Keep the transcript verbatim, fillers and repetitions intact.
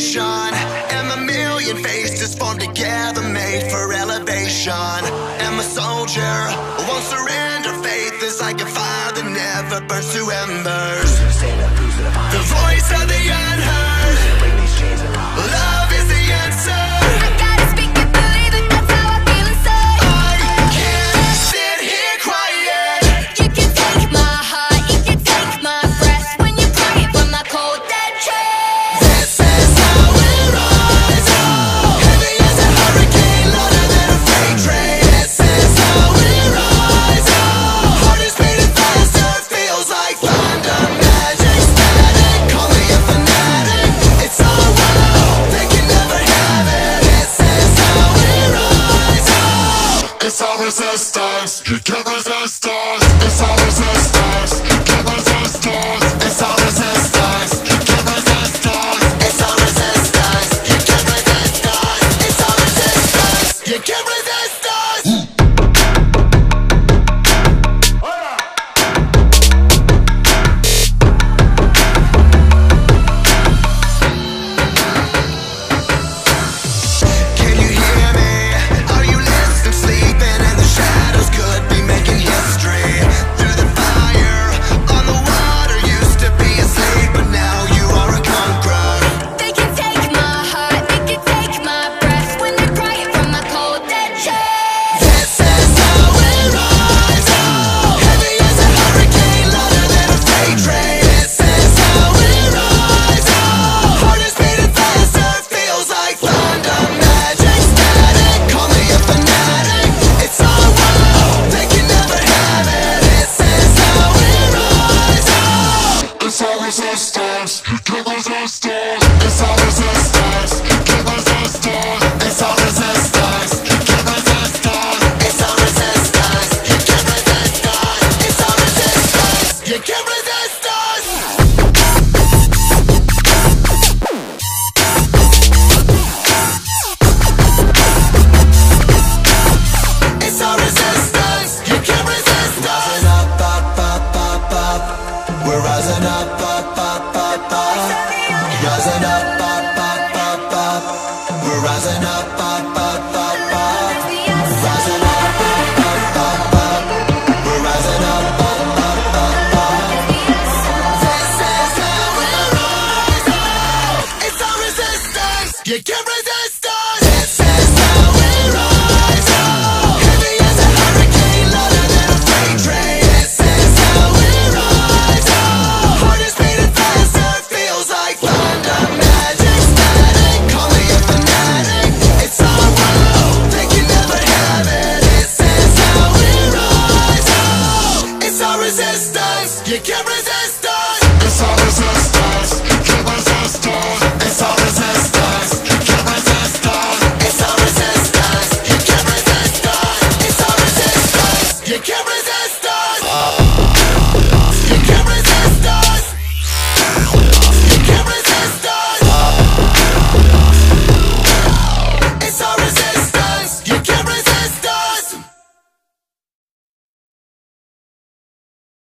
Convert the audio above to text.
sensation, and a million faces formed together, made for elevation. I'm a soldier, won't surrender. Faith is like a fire that never burns to embers. The voice of the unheard, love is the answer. I gotta speak it, believe it, that's how I feel inside. I can't sit here quiet. You can take my heart, you can take my breath when you're crying from my cold dead chest. This is how we rise. Heavy as a hurricane, louder than a freight train. This is how we rise. Heart is beating faster, feels like thunder, magic, static. Call me a fanatic, it's our world, they can never have it. This is how we rise. It's our resistance, you can't resist us.